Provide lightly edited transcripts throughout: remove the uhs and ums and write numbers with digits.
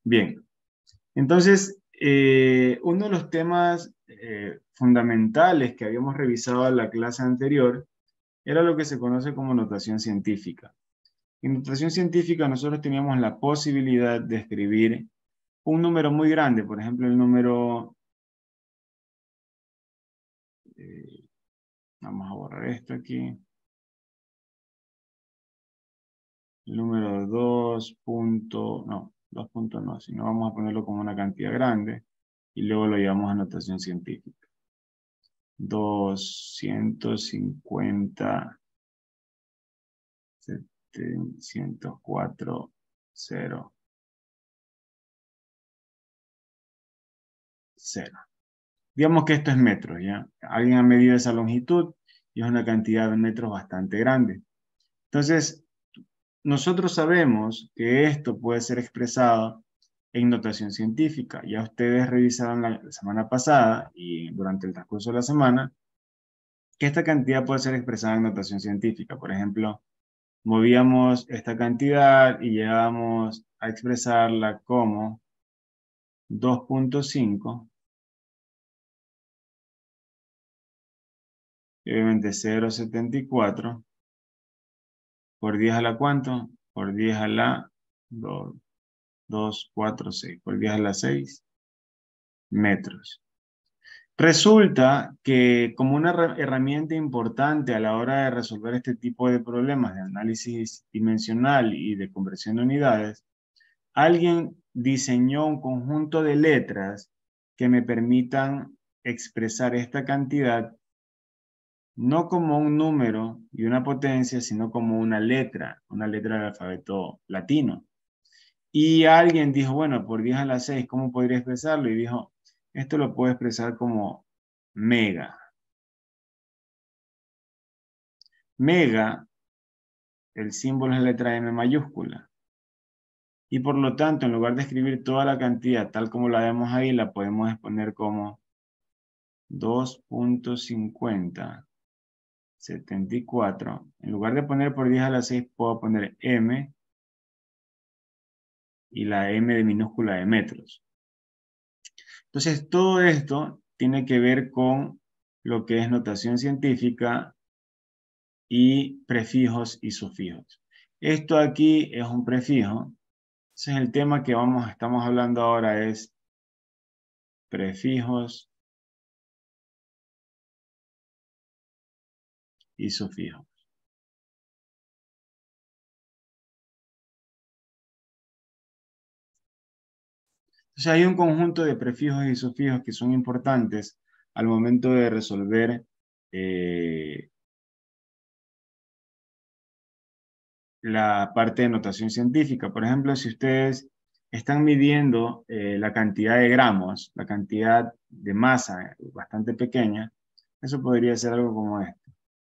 Bien, entonces, uno de los temas fundamentales que habíamos revisado en la clase anterior era lo que se conoce como notación científica. En notación científica nosotros teníamos la posibilidad de escribir un número muy grande, por ejemplo, el número, vamos a borrar esto aquí, el número 2 punto, no, 2 puntos no, sino vamos a ponerlo como una cantidad grande y luego lo llevamos a notación científica. 250, 704, 0, 0. Digamos que esto es metros, ¿ya? Alguien ha medido esa longitud y es una cantidad de metros bastante grande. Entonces, nosotros sabemos que esto puede ser expresado en notación científica. Ya ustedes revisaron la semana pasada y durante el transcurso de la semana que esta cantidad puede ser expresada en notación científica. Por ejemplo, movíamos esta cantidad y llegábamos a expresarla como 2.5, obviamente 0,74, por 10 a la ¿cuánto? Por 10 a la 2, 4, 6, por 10 a la 6 metros. Resulta que como una herramienta importante a la hora de resolver este tipo de problemas de análisis dimensional y de conversión de unidades, alguien diseñó un conjunto de letras que me permitan expresar esta cantidad no como un número y una potencia, sino como una letra del alfabeto latino. Y alguien dijo, bueno, por 10 a la 6, ¿cómo podría expresarlo? Y dijo, esto lo puedo expresar como mega. Mega, el símbolo es la letra M mayúscula. Y por lo tanto, en lugar de escribir toda la cantidad tal como la vemos ahí, la podemos exponer como 2.5074. En lugar de poner por 10 a la 6, puedo poner M y la M de minúscula de metros. Entonces, todo esto tiene que ver con lo que es notación científica y prefijos y sufijos. Esto aquí es un prefijo. Entonces, el tema que estamos hablando ahora es prefijos y sufijos. Entonces, hay un conjunto de prefijos y sufijos que son importantes al momento de resolver la parte de notación científica. Por ejemplo, si ustedes están midiendo la cantidad de gramos, la cantidad de masa bastante pequeña, eso podría ser algo como esto.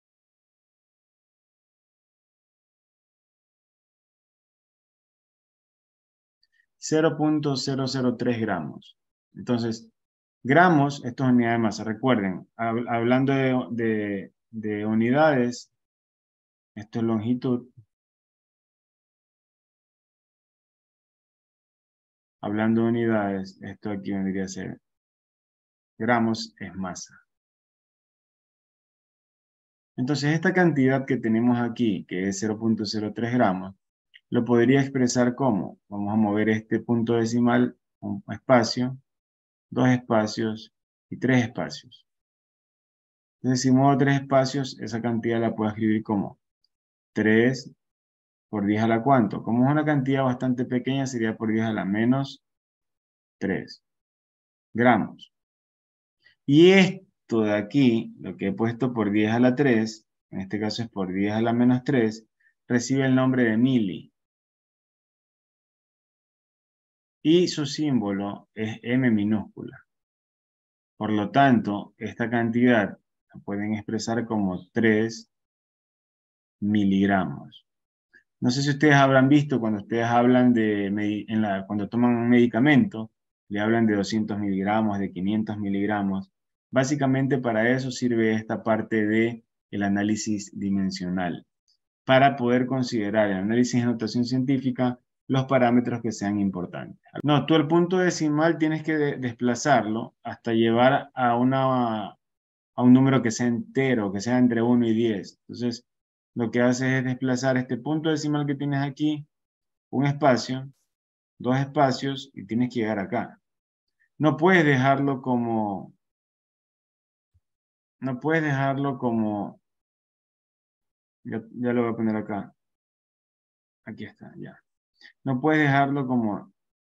0.003 gramos. Entonces, gramos, esto es unidad de masa. Recuerden, hablando de unidades, esto es longitud. Hablando de unidades, esto aquí vendría a ser gramos, es masa. Entonces, esta cantidad que tenemos aquí, que es 0.03 gramos, lo podría expresar como, vamos a mover este punto decimal, un espacio, 2 espacios y 3 espacios. Entonces, si muevo 3 espacios, esa cantidad la puedo escribir como 3 por 10 a la ¿cuánto? Como es una cantidad bastante pequeña, sería por 10 a la menos 3 gramos. Y esto de aquí, lo que he puesto por 10 a la 3, en este caso es por 10 a la menos 3, recibe el nombre de mili. Y su símbolo es M minúscula. Por lo tanto, esta cantidad la pueden expresar como 3 miligramos. No sé si ustedes habrán visto cuando ustedes hablan cuando toman un medicamento, le hablan de 200 miligramos, de 500 miligramos. Básicamente para eso sirve esta parte del análisis dimensional, para poder considerar el análisis de notación científica los parámetros que sean importantes. No, tú el punto decimal tienes que desplazarlo hasta llevar a un número que sea entero, que sea entre 1 y 10. Entonces, lo que haces es desplazar este punto decimal que tienes aquí, un espacio, dos espacios, y tienes que llegar acá. No puedes dejarlo como... No puedes dejarlo como... Ya lo voy a poner acá. Aquí está, ya. No puedes dejarlo como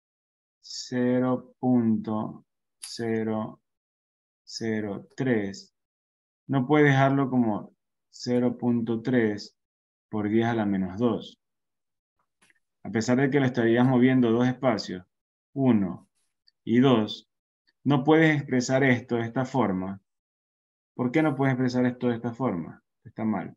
0.003. No puedes dejarlo como 0.3 por 10 a la menos 2. A pesar de que lo estarías moviendo dos espacios, 1 y 2, no puedes expresar esto de esta forma. ¿Por qué no puedes expresar esto de esta forma? Está mal.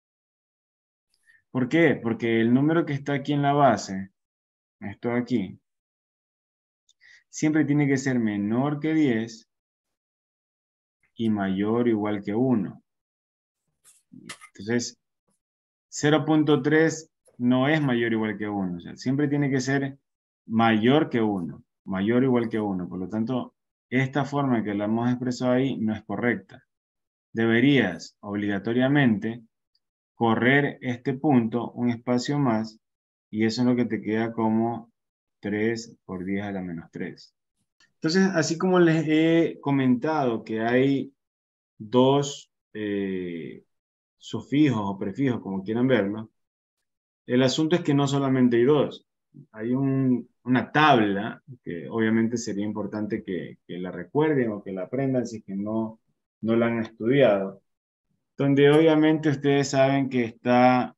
¿Por qué? Porque el número que está aquí en la base, esto de aquí, siempre tiene que ser menor que 10 y mayor o igual que 1. Entonces, 0.3 no es mayor o igual que 1. O sea, siempre tiene que ser mayor que 1. Mayor o igual que 1. Por lo tanto, esta forma que la hemos expresado ahí no es correcta. Deberías, obligatoriamente, correr este punto un espacio más y eso es lo que te queda como 3 por 10 a la menos 3. Entonces, así como les he comentado que hay dos sufijos o prefijos, como quieran verlo, el asunto es que no solamente hay dos. Hay una tabla que obviamente sería importante que la recuerden o que la aprendan si es que no la han estudiado, donde obviamente ustedes saben que está,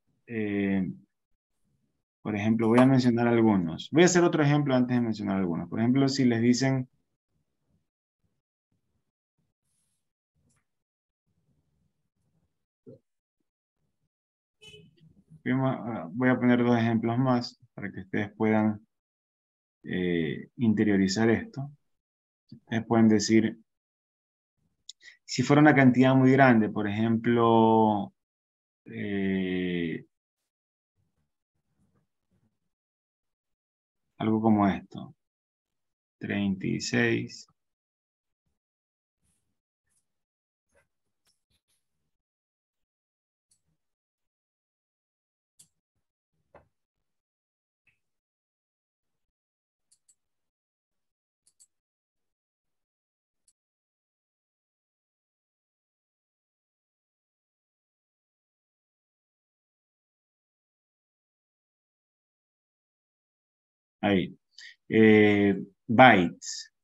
por ejemplo, voy a mencionar algunos. Voy a hacer otro ejemplo antes de mencionar algunos. Por ejemplo, si les dicen... Voy a poner dos ejemplos más para que ustedes puedan interiorizar esto. Ustedes pueden decir, si fuera una cantidad muy grande, por ejemplo, algo como esto, 36. Ahí. Bytes.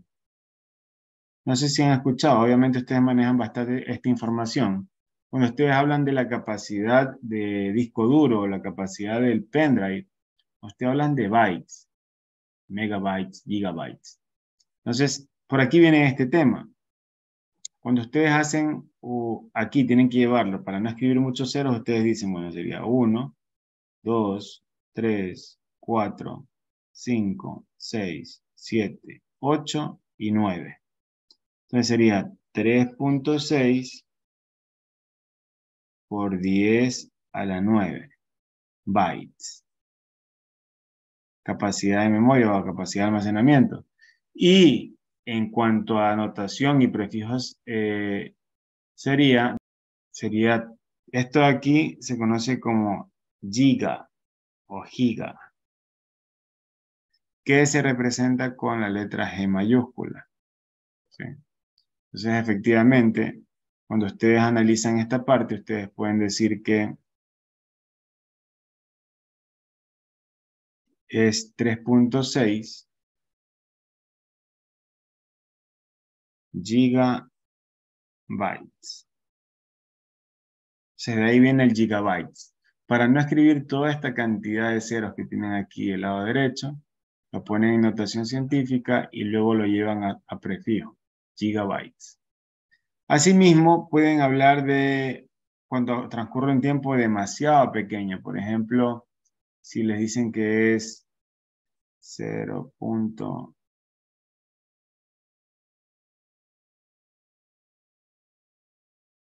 No sé si han escuchado, obviamente ustedes manejan bastante esta información. Cuando ustedes hablan de la capacidad de disco duro, la capacidad del pendrive, ustedes hablan de bytes, megabytes, gigabytes. Entonces, por aquí viene este tema. Cuando ustedes hacen, aquí tienen que llevarlo, para no escribir muchos ceros, ustedes dicen, bueno, sería 1, 2, 3, 4, 5, 6, 7, 8 y 9. Entonces sería 3.6 por 10 a la 9 bytes. Capacidad de memoria o capacidad de almacenamiento. Y en cuanto a notación y prefijos, sería, esto aquí se conoce como giga o giga, que se representa con la letra G mayúscula. ¿Sí? Entonces, efectivamente, cuando ustedes analizan esta parte, ustedes pueden decir que es 3.6 gigabytes. De ahí viene el gigabytes. Para no escribir toda esta cantidad de ceros que tienen aquí del lado derecho, lo ponen en notación científica y luego lo llevan a prefijo, gigabytes. Asimismo, pueden hablar de cuando transcurre un tiempo demasiado pequeño. Por ejemplo, si les dicen que es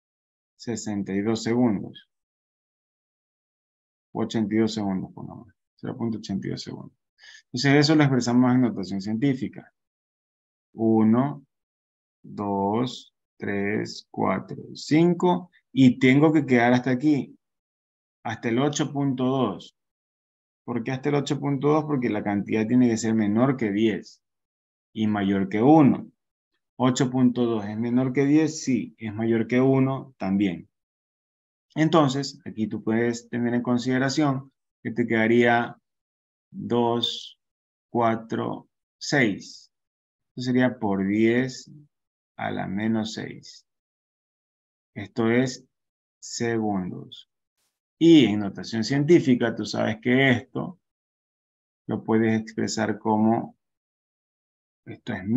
0.62 segundos, o 82 segundos, pongamos. 0.82 segundos. Entonces eso lo expresamos en notación científica. 1, 2, 3, 4, 5. Y tengo que quedar hasta aquí. Hasta el 8.2. ¿Por qué hasta el 8.2? Porque la cantidad tiene que ser menor que 10 y mayor que 1. 8.2 es menor que 10, sí. Es mayor que 1, también. Entonces, aquí tú puedes tener en consideración que te quedaría 2, 4, 6. Esto sería por 10 a la menos 6. Esto es segundos. Y en notación científica, tú sabes que esto lo puedes expresar como, esto es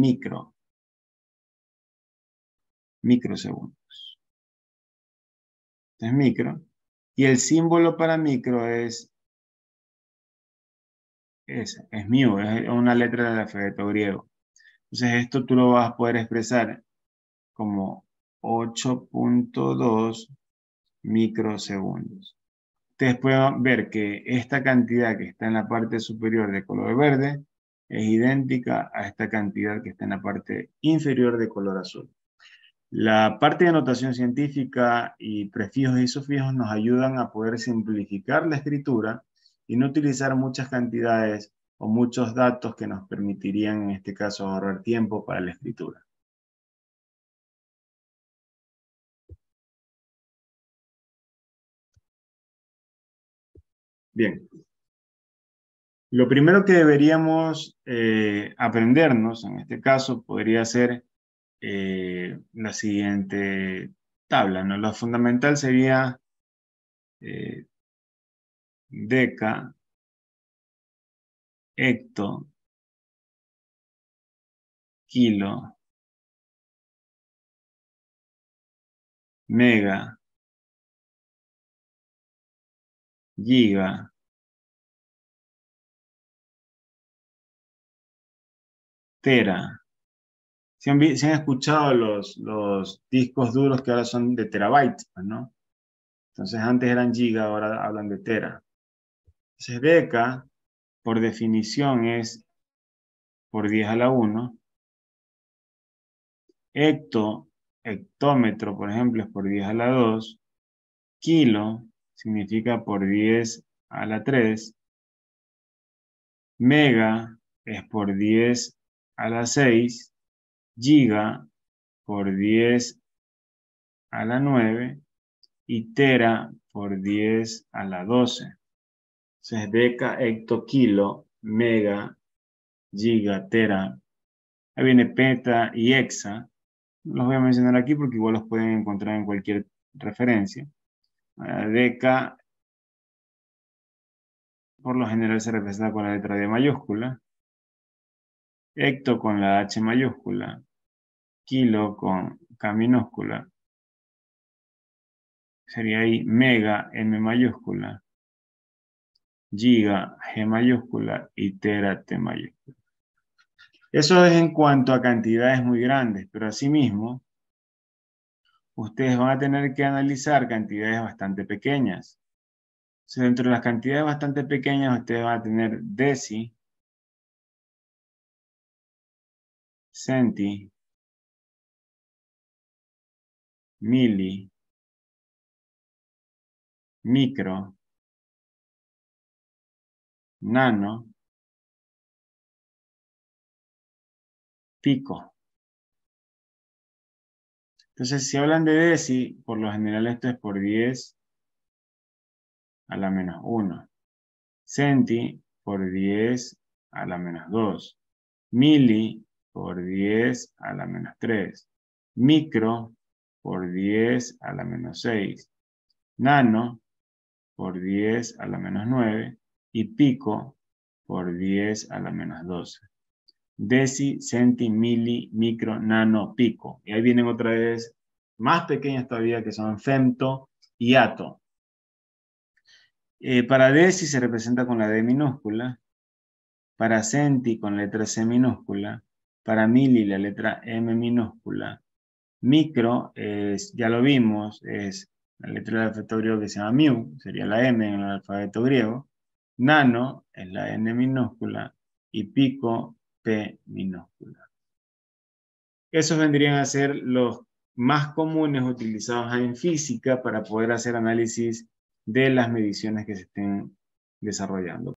microsegundos. Esto es micro. Y el símbolo para micro es mu, es una letra del alfabeto griego. Entonces esto tú lo vas a poder expresar como 8.2 microsegundos. Ustedes pueden ver que esta cantidad que está en la parte superior de color verde es idéntica a esta cantidad que está en la parte inferior de color azul. La parte de notación científica y prefijos y sufijos nos ayudan a poder simplificar la escritura y no utilizar muchas cantidades o muchos datos que nos permitirían en este caso ahorrar tiempo para la escritura. Bien. Lo primero que deberíamos aprendernos, en este caso, podría ser la siguiente tabla, ¿no? Lo fundamental sería deca, hecto, kilo, mega, giga, tera. Si han escuchado los discos duros que ahora son de terabytes, pues, ¿no? Entonces antes eran giga, ahora hablan de tera. Entonces deca, por definición, es por 10 a la 1. Hectómetro, por ejemplo, es por 10 a la 2. Kilo significa por 10 a la 3. Mega es por 10 a la 6. Giga por 10 a la 9. Y tera por 10 a la 12. Entonces, deca, hecto, kilo, mega, giga, tera. Ahí viene peta y hexa. No los voy a mencionar aquí porque igual los pueden encontrar en cualquier referencia. Deca, por lo general se representa con la letra D mayúscula. Hecto con la H mayúscula. Kilo con K minúscula. Sería ahí mega, M mayúscula. Giga, G mayúscula. Y tera, T mayúscula. Eso es en cuanto a cantidades muy grandes, pero asimismo, ustedes van a tener que analizar cantidades bastante pequeñas. Entonces, dentro de las cantidades bastante pequeñas, ustedes van a tener deci, centi, mili, micro, nano, pico. Entonces, si hablan de deci, por lo general esto es por 10 a la menos 1. Centi por 10 a la menos 2. Mili por 10 a la menos 3. Micro por 10 a la menos 6. Nano por 10 a la menos 9. Y pico por 10 a la menos 12. Deci, centi, mili, micro, nano, pico. Y ahí vienen otra vez más pequeñas todavía que son femto y ato. Para deci se representa con la D minúscula. Para centi con la letra C minúscula. Para mili la letra M minúscula. Micro es, ya lo vimos, es la letra del alfabeto griego que se llama mu, sería la M en el alfabeto griego. nano es la N minúscula y pico P minúscula. Esos vendrían a ser los más comunes utilizados en física para poder hacer análisis de las mediciones que se estén desarrollando.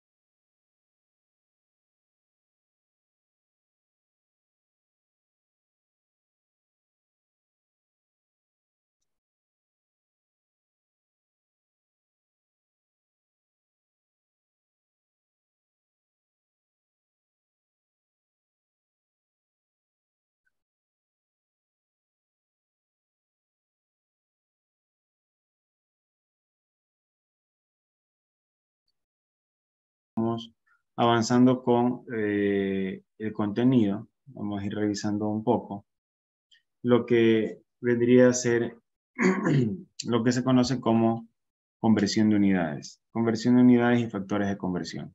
Vamos avanzando con el contenido. Vamos a ir revisando un poco lo que vendría a ser lo que se conoce como conversión de unidades. Conversión de unidades y factores de conversión.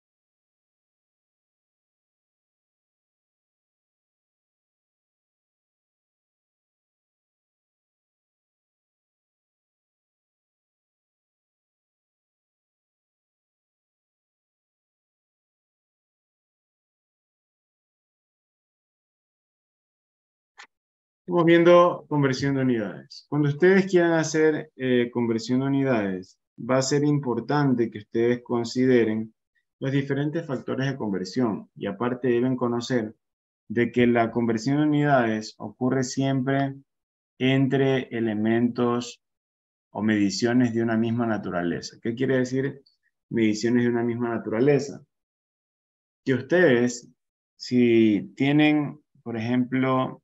Estamos viendo conversión de unidades. Cuando ustedes quieran hacer conversión de unidades, va a ser importante que ustedes consideren los diferentes factores de conversión y aparte deben conocer de que la conversión de unidades ocurre siempre entre elementos o mediciones de una misma naturaleza. ¿Qué quiere decir mediciones de una misma naturaleza? Que ustedes, si tienen, por ejemplo,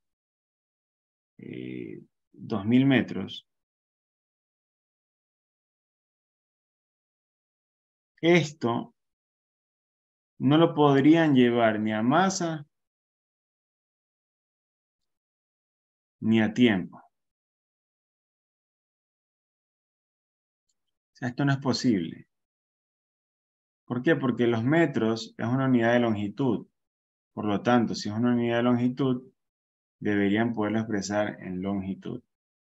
2000 metros, esto no lo podrían llevar ni a masa ni a tiempo. O sea, esto no es posible. ¿Por qué? Porque los metros es una unidad de longitud. Por lo tanto, si es una unidad de longitud, deberían poderlo expresar en longitud.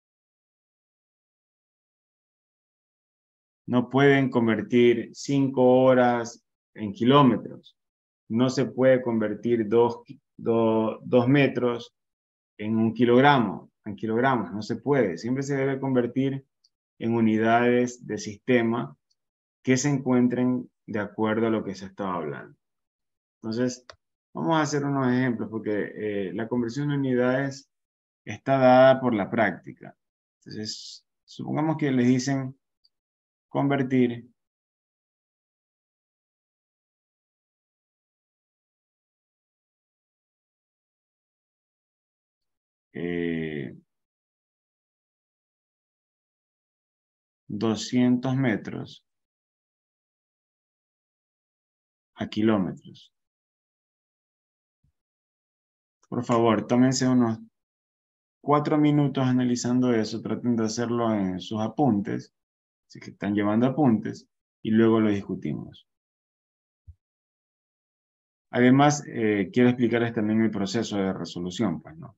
No pueden convertir 5 horas en kilómetros. No se puede convertir 2 metros en 1 kilogramo, en kilogramos. No se puede. Siempre se debe convertir en unidades de sistema que se encuentren de acuerdo a lo que se estaba hablando. Entonces, vamos a hacer unos ejemplos porque la conversión de unidades está dada por la práctica. Entonces, supongamos que les dicen convertir 200 metros a kilómetros. Por favor, tómense unos 4 minutos analizando eso, traten de hacerlo en sus apuntes, si que están llevando apuntes, y luego lo discutimos. Además, quiero explicarles también el proceso de resolución, pues, ¿no?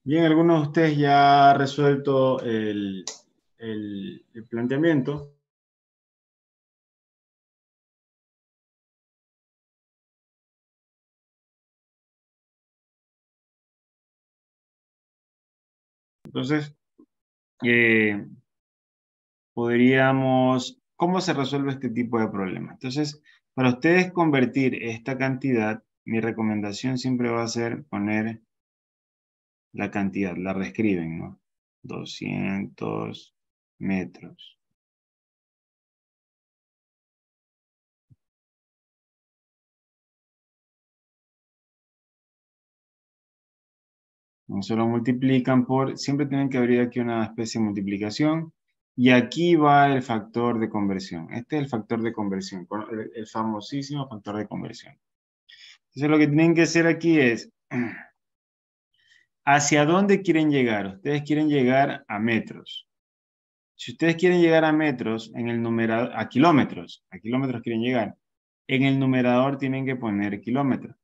Bien, algunos de ustedes ya han resuelto el planteamiento. Entonces, eh, ¿cómo se resuelve este tipo de problema? Entonces, para ustedes convertir esta cantidad, mi recomendación siempre va a ser poner la cantidad, la reescriben, ¿no? 200 metros. No se lo multiplican siempre tienen que abrir aquí una especie de multiplicación. Y aquí va el factor de conversión. Este es el factor de conversión, el famosísimo factor de conversión. Entonces lo que tienen que hacer aquí es, ¿hacia dónde quieren llegar? Ustedes quieren llegar a metros. Si ustedes quieren llegar a metros, en el numerador, a kilómetros quieren llegar, en el numerador tienen que poner kilómetros,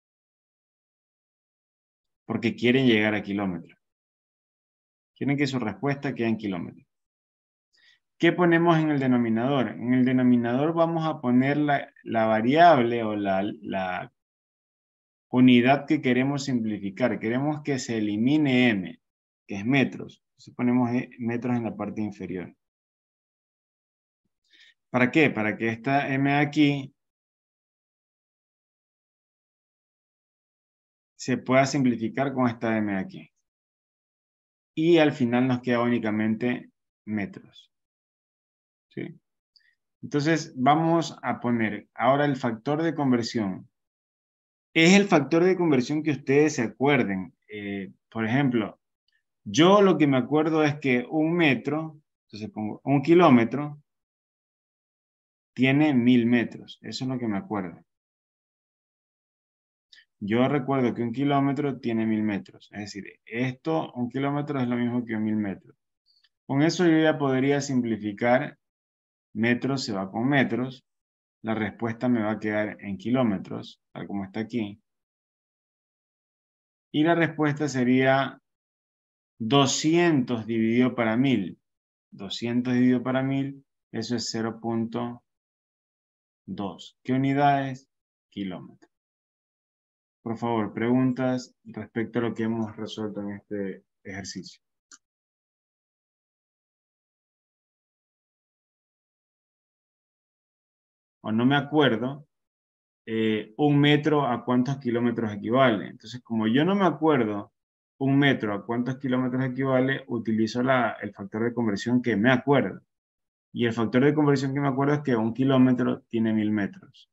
porque quieren llegar a kilómetros. Quieren que su respuesta quede en kilómetros. ¿Qué ponemos en el denominador? En el denominador vamos a poner la variable o la unidad que queremos simplificar. Queremos que se elimine m, que es metros. Entonces ponemos metros en la parte inferior. ¿Para qué? Para que esta m aquí se pueda simplificar con esta m aquí. Y al final nos queda únicamente metros. ¿Sí? Entonces vamos a poner ahora el factor de conversión. Es el factor de conversión que ustedes se acuerden. Por ejemplo, yo lo que me acuerdo es que un metro, entonces pongo un kilómetro, tiene 1000 metros. Eso es lo que me acuerdo. Yo recuerdo que un kilómetro tiene 1000 metros. Es decir, un kilómetro es lo mismo que 1000 metros. Con eso yo ya podría simplificar. Metros se va con metros. La respuesta me va a quedar en kilómetros, tal como está aquí. Y la respuesta sería 200 dividido para 1000. 200 dividido para 1000, eso es 0.2. ¿Qué unidades? Kilómetros. Por favor, preguntas respecto a lo que hemos resuelto en este ejercicio. O no me acuerdo, un metro a cuántos kilómetros equivale. Entonces, como yo no me acuerdo un metro a cuántos kilómetros equivale, utilizo el factor de conversión que me acuerdo. Y el factor de conversión que me acuerdo es que un kilómetro tiene 1000 metros.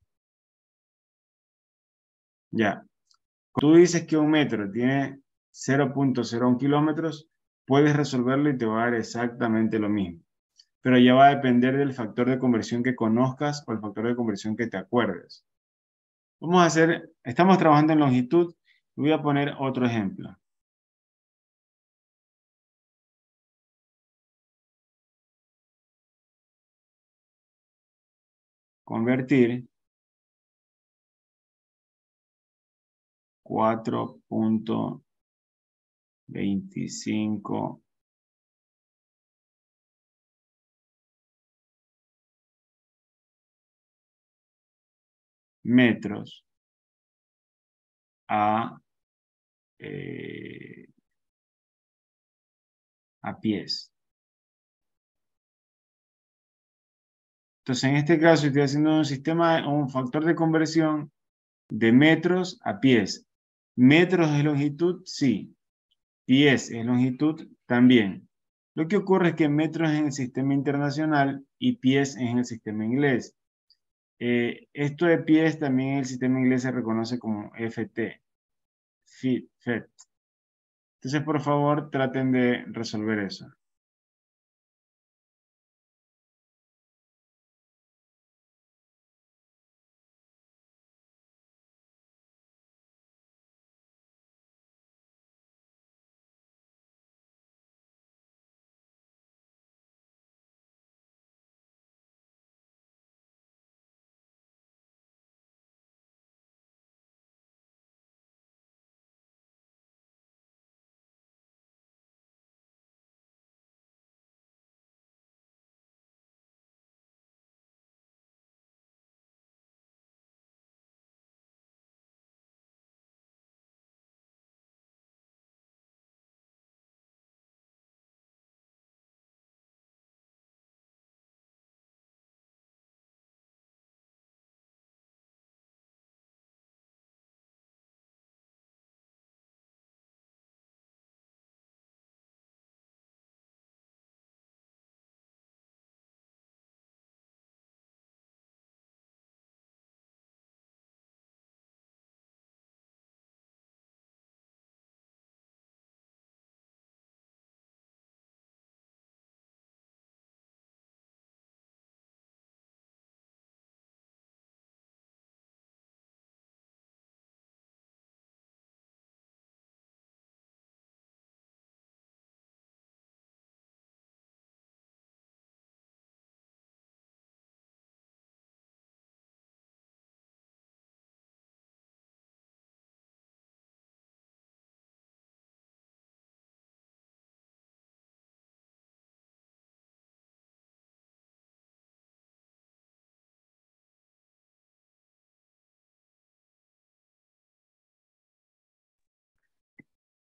Ya. Tú dices que un metro tiene 0.01 kilómetros, puedes resolverlo y te va a dar exactamente lo mismo. Pero ya va a depender del factor de conversión que conozcas o el factor de conversión que te acuerdes. Estamos trabajando en longitud. Voy a poner otro ejemplo. Convertir 4.25 metros eh, a pies. Entonces, en este caso estoy haciendo un factor de conversión de metros a pies. ¿Metros es longitud? Sí. Pies es longitud también. Lo que ocurre es que metros es en el sistema internacional y pies es en el sistema inglés. Esto de pies también en el sistema inglés se reconoce como FT, FET. Entonces, por favor, traten de resolver eso.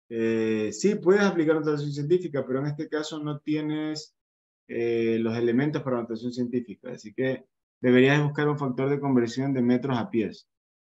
Sí, puedes aplicar notación científica, pero en este caso no tienes los elementos para notación científica. Así que deberías buscar un factor de conversión de metros a pies.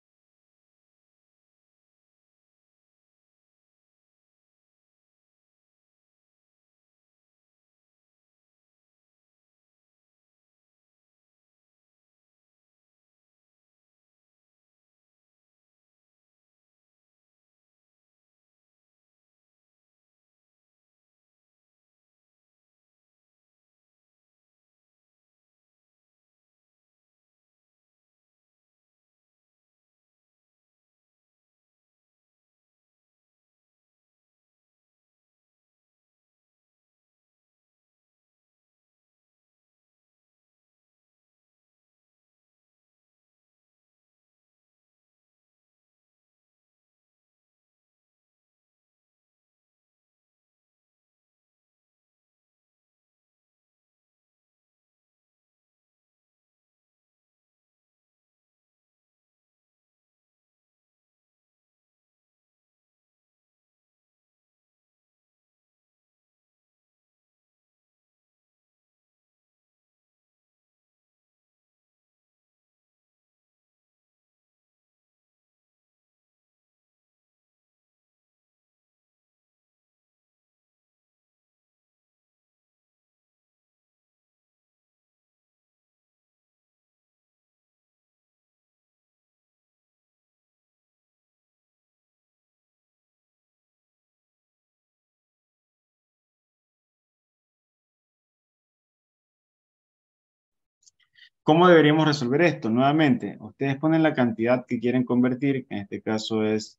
¿Cómo deberíamos resolver esto? Nuevamente, ustedes ponen la cantidad que quieren convertir, que en este caso es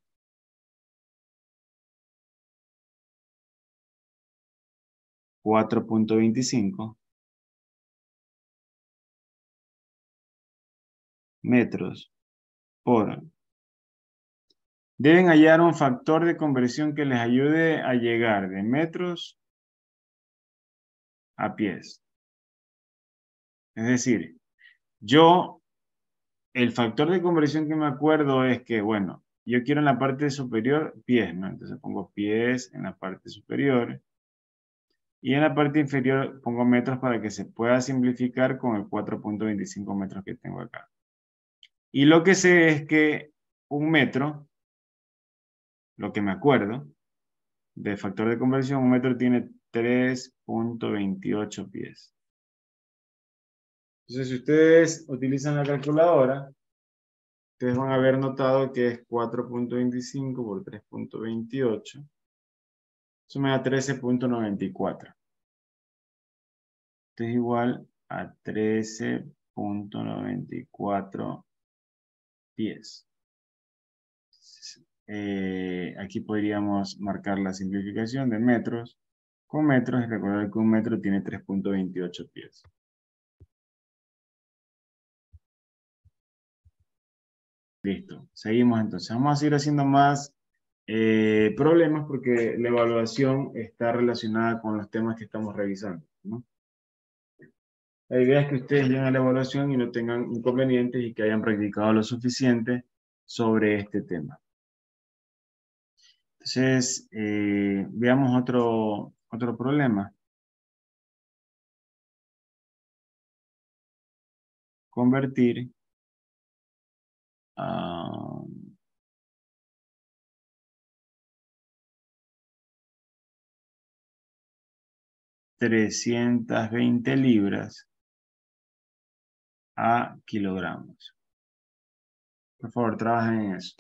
4.25 metros por. Deben hallar un factor de conversión que les ayude a llegar de metros a pies. Es decir, el factor de conversión que me acuerdo es que, bueno, yo quiero en la parte superior pies, ¿no? Entonces pongo pies en la parte superior y en la parte inferior pongo metros para que se pueda simplificar con el 4.25 metros que tengo acá. Y lo que sé es que un metro, lo que me acuerdo de factor de conversión, un metro tiene 3.28 pies. Entonces, si ustedes utilizan la calculadora, ustedes van a haber notado que es 4.25 por 3.28. Eso me da 13.94. Esto es igual a 13.94 pies. Aquí podríamos marcar la simplificación de metros con metros y recordar que un metro tiene 3.28 pies. Listo. Seguimos entonces. Vamos a seguir haciendo más problemas porque la evaluación está relacionada con los temas que estamos revisando, ¿no? La idea es que ustedes lleguen a la evaluación y no tengan inconvenientes y que hayan practicado lo suficiente sobre este tema. Entonces, veamos otro problema. Convertir a 320 libras a kilogramos. Por favor, trabajen en eso.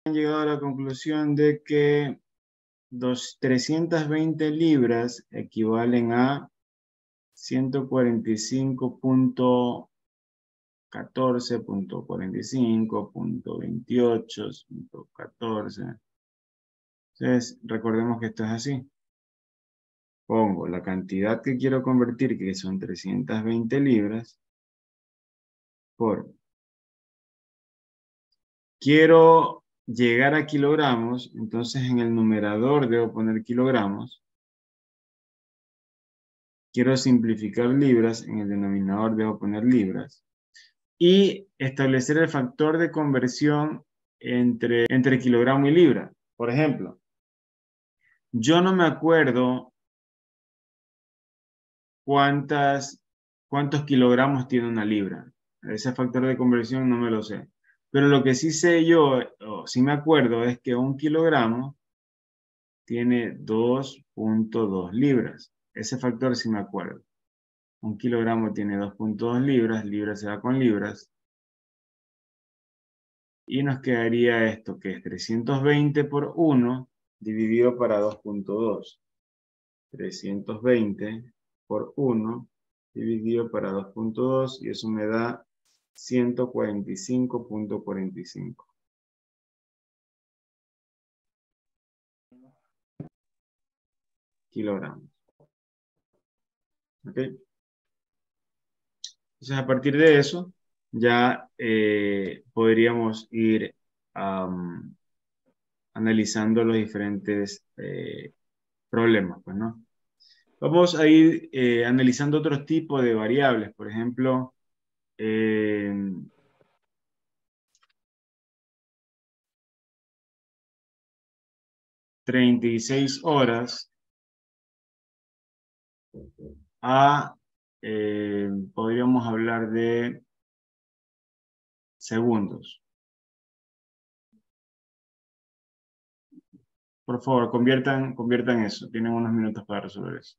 Han llegado a la conclusión de que 320 libras equivalen a 145.14.45.28.14. Entonces, recordemos que esto es así. Pongo la cantidad que quiero convertir, que son 320 libras, por... Quiero llegar a kilogramos, entonces en el numerador debo poner kilogramos. Quiero simplificar libras, en el denominador debo poner libras. Y establecer el factor de conversión entre kilogramo y libra. Por ejemplo, yo no me acuerdo cuántos kilogramos tiene una libra. Ese factor de conversión no me lo sé. Pero lo que sí sé yo, o sí me acuerdo, es que un kilogramo tiene 2.2 libras. Ese factor sí me acuerdo. Un kilogramo tiene 2.2 libras, libra se va con libras. Y nos quedaría esto, que es 320 por 1 dividido para 2.2. 320 por 1 dividido para 2.2 y eso me da 145.45 kilogramos. ¿Ok? Entonces, a partir de eso, ya podríamos ir analizando los diferentes problemas, pues, ¿no? Vamos a ir analizando otros tipos de variables, por ejemplo, 36 horas a, podríamos hablar de segundos. Por favor, conviertan eso. Tienen unos minutos para resolver eso.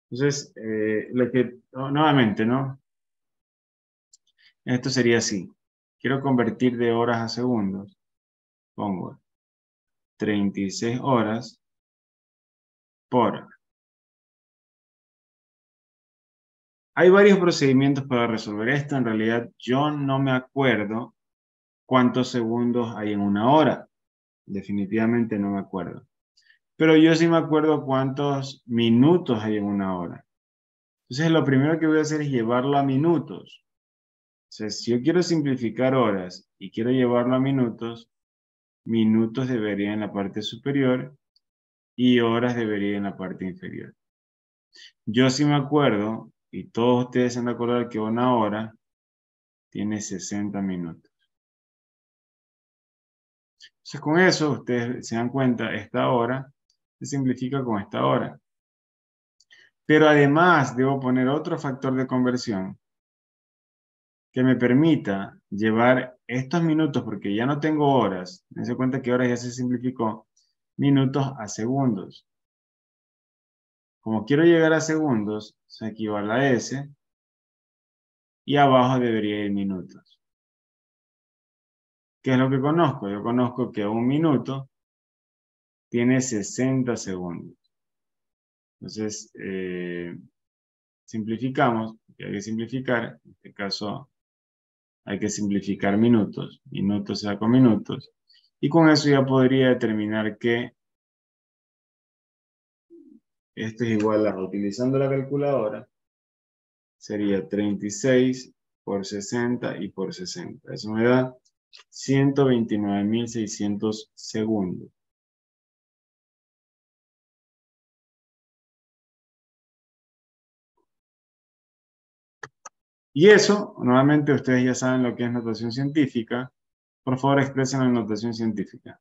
Entonces, nuevamente, ¿no? Esto sería así. Quiero convertir de horas a segundos. Pongo 36 horas por. Hay varios procedimientos para resolver esto. En realidad, yo no me acuerdo cuántos segundos hay en una hora. Definitivamente no me acuerdo. Pero yo sí me acuerdo cuántos minutos hay en una hora. Entonces, lo primero que voy a hacer es llevarlo a minutos. O sea, si yo quiero simplificar horas y quiero llevarlo a minutos, minutos debería en la parte superior y horas debería en la parte inferior. Yo sí me acuerdo, y todos ustedes se han de acordar que una hora tiene 60 minutos. Entonces, con eso, ustedes se dan cuenta, esta hora se simplifica con esta hora. Pero además, debo poner otro factor de conversión que me permita llevar estos minutos, porque ya no tengo horas, dense cuenta que horas ya se simplificó, minutos a segundos. Como quiero llegar a segundos, se equivale a S, y abajo debería ir minutos. ¿Qué es lo que conozco? Yo conozco que un minuto tiene 60 segundos. Entonces, simplificamos, hay que simplificar, en este caso hay que simplificar minutos, minutos se da con minutos, y con eso ya podría determinar que esto es igual a, utilizando la calculadora, sería 36 por 60 y por 60. Eso me da 129.600 segundos. Y eso, nuevamente ustedes ya saben lo que es notación científica. Por favor, expresen la notación científica.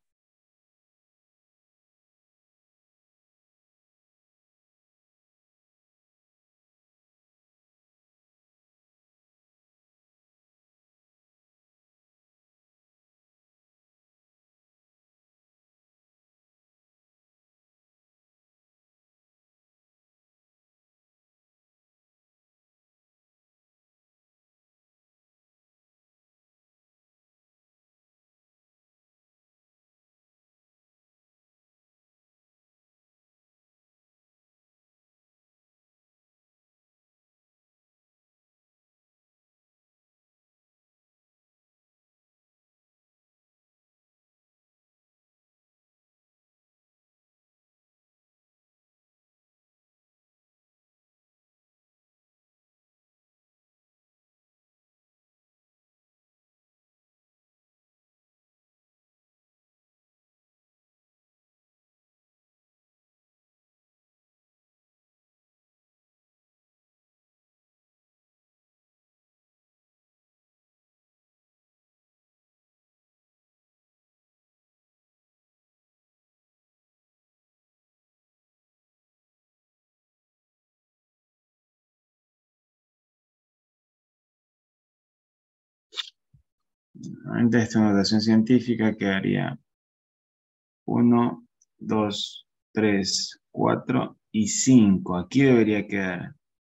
Antes de esta notación científica quedaría 1, 2, 3, 4 y 5. Aquí debería quedar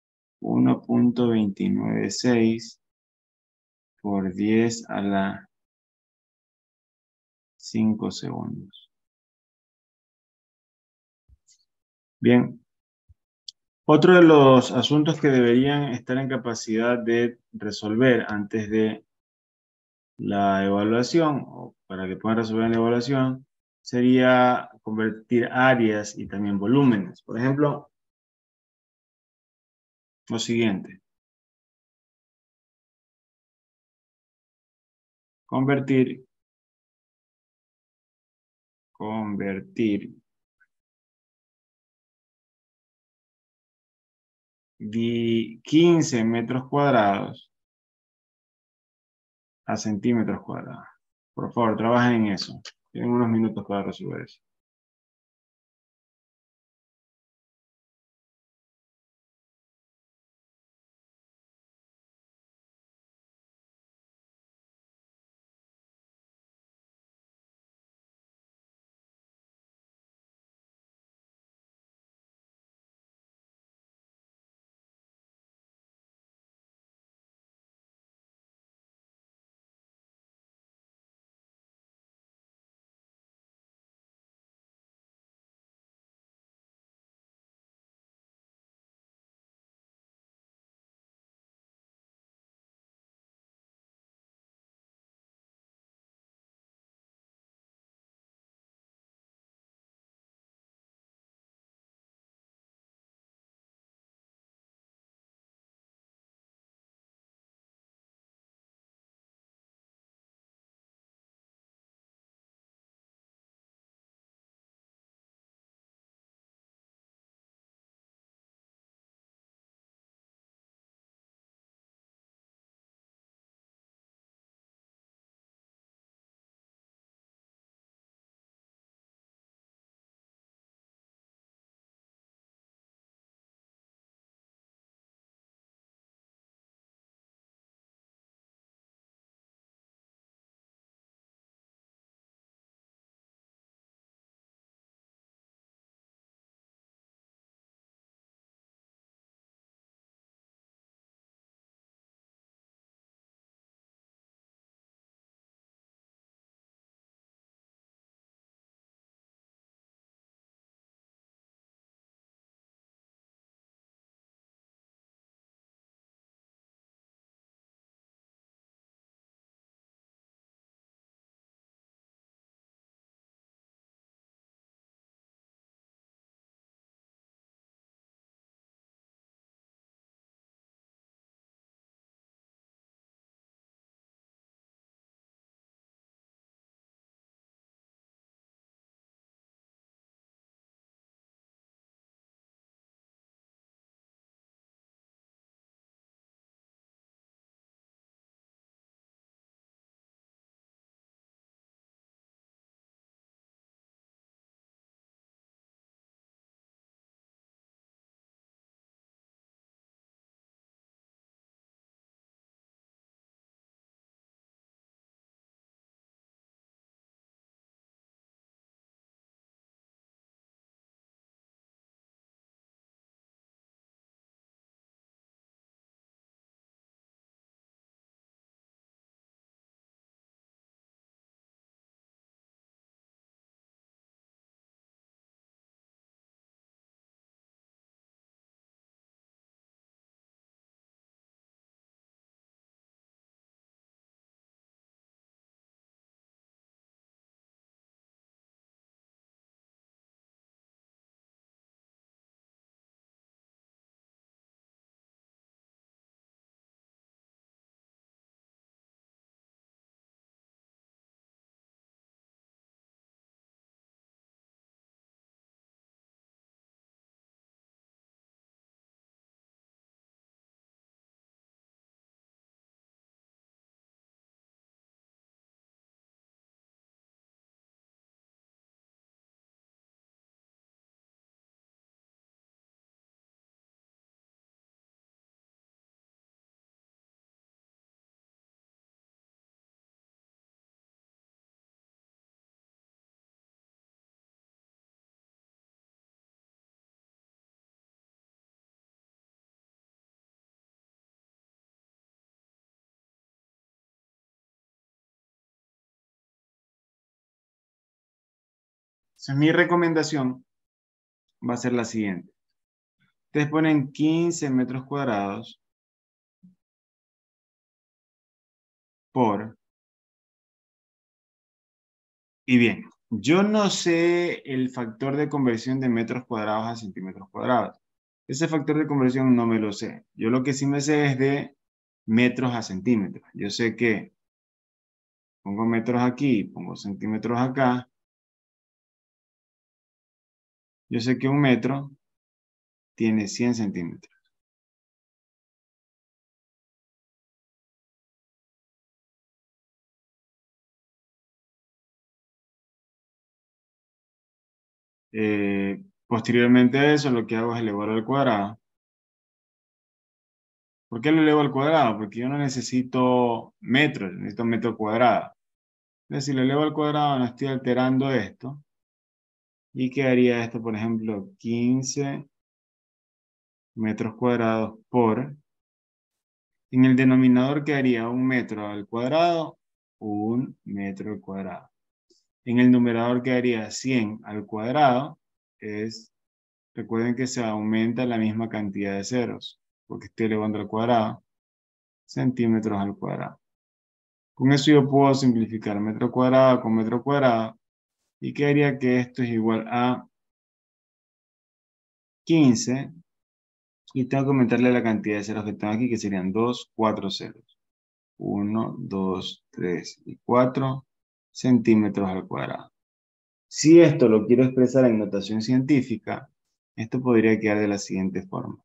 1.296 por 10 a la 5 segundos. Bien. Otro de los asuntos que deberían estar en capacidad de resolver antes de la evaluación, o para que puedan resolver en la evaluación, sería convertir áreas y también volúmenes. Por ejemplo, lo siguiente. Convertir 15 metros cuadrados a centímetros cuadrados. Por favor, trabajen en eso. Tienen unos minutos para resolver eso. Entonces, mi recomendación va a ser la siguiente. Ustedes ponen 15 metros cuadrados por... Y bien, yo no sé el factor de conversión de metros cuadrados a centímetros cuadrados. Ese factor de conversión no me lo sé. Yo lo que sí me sé es de metros a centímetros. Yo sé que pongo metros aquí, pongo centímetros acá. Yo sé que un metro tiene 100 centímetros. Posteriormente a eso, lo que hago es elevarlo al cuadrado. ¿Por qué lo elevo al cuadrado? Porque yo no necesito metros, necesito metro cuadrado. Entonces, si lo elevo al cuadrado, no estoy alterando esto. ¿Y quedaría esto, por ejemplo, 15 metros cuadrados por... En el denominador quedaría un metro al cuadrado, un metro al cuadrado. En el numerador quedaría 100 al cuadrado. Recuerden que se aumenta la misma cantidad de ceros, porque estoy elevando al cuadrado, centímetros al cuadrado. Con eso yo puedo simplificar metro cuadrado con metro cuadrado y quedaría que esto es igual a 15 y tengo que aumentarle la cantidad de ceros que tengo aquí, que serían 2, 4 ceros. 1, 2, 3 y 4 centímetros al cuadrado. Si esto lo quiero expresar en notación científica, esto podría quedar de la siguiente forma.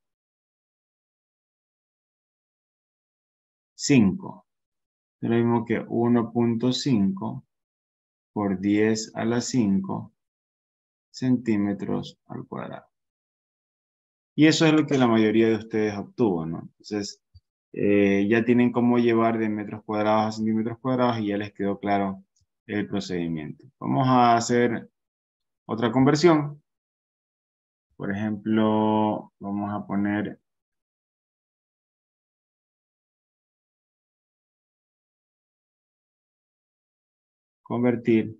5. Es lo mismo que 1.5 por 10 a la 5 centímetros al cuadrado. Y eso es lo que la mayoría de ustedes obtuvo, ¿no? Entonces, ya tienen cómo llevar de metros cuadrados a centímetros cuadrados y ya les quedó claro el procedimiento. Vamos a hacer otra conversión. Por ejemplo, vamos a poner convertir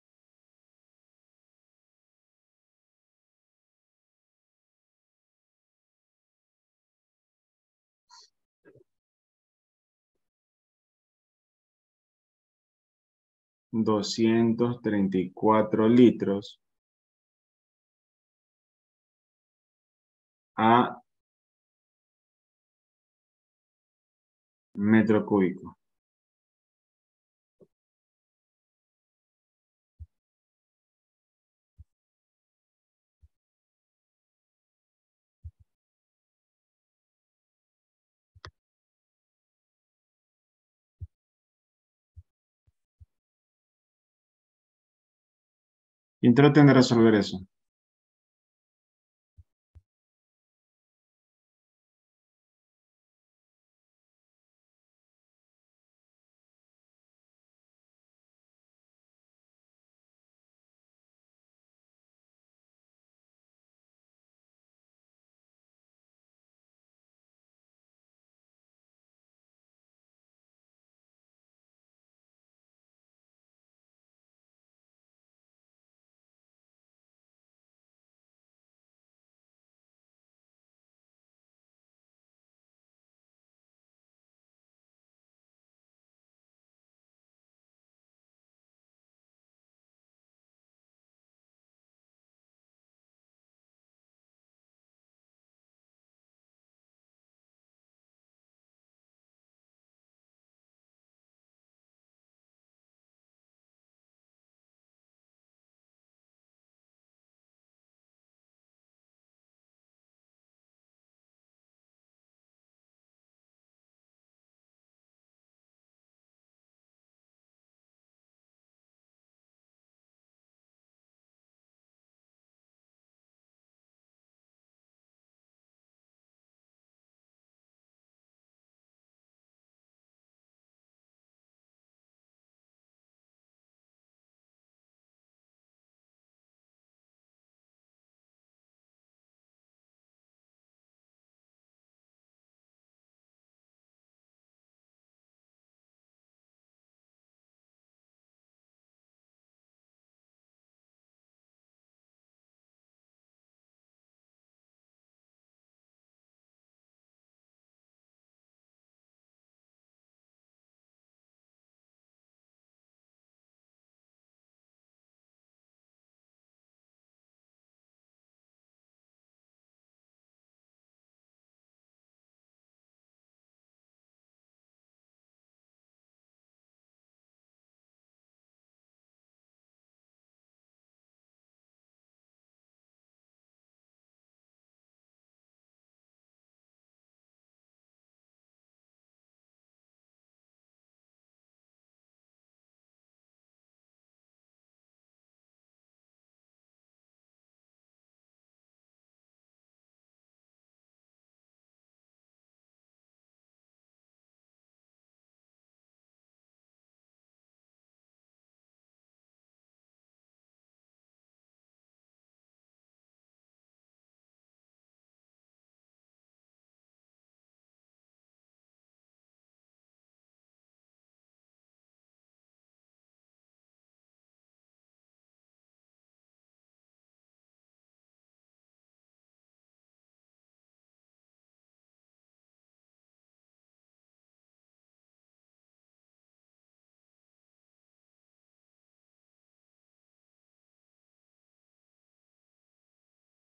234 litros a metro cúbico. Y traten de resolver eso.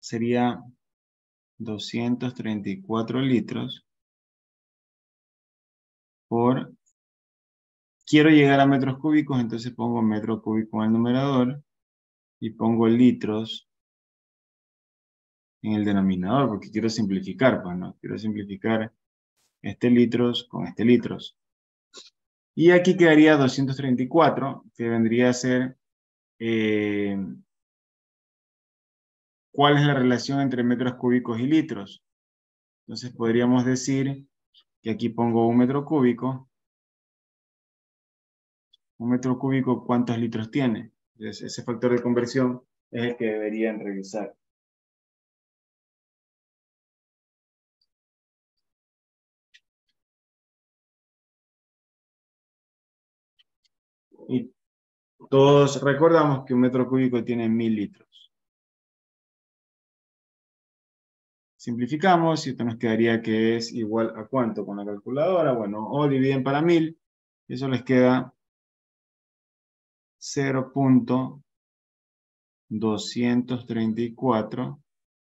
sería 234 litros por... Quiero llegar a metros cúbicos, entonces pongo metro cúbico en el numerador y pongo litros en el denominador, porque quiero simplificar, pues, ¿no? Quiero simplificar este litros con este litros. Y aquí quedaría 234, que vendría a ser... ¿cuál es la relación entre metros cúbicos y litros? Entonces podríamos decir que aquí pongo un metro cúbico. Un metro cúbico, ¿cuántos litros tiene? Entonces, ese factor de conversión es el que deberían revisar. Y todos recordamos que un metro cúbico tiene 1000 litros. Simplificamos y esto nos quedaría que es igual a ¿cuánto con la calculadora? Bueno, o dividen para 1000, y eso les queda 0.234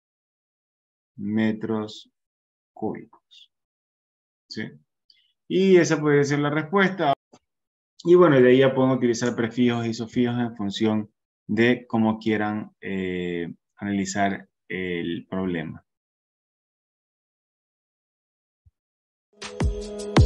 metros cúbicos. ¿Sí? Y esa puede ser la respuesta. Y bueno, de ahí ya pueden utilizar prefijos y sufijos en función de cómo quieran analizar el problema.